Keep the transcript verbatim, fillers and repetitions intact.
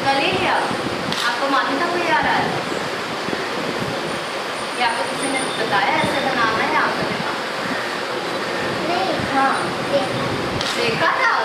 कल ही लिया? आपको मालूम था कोई आ रहा है? ये आपको किसी ने बताया ऐसे बनाना है आपने? नहीं, हाँ देखा था।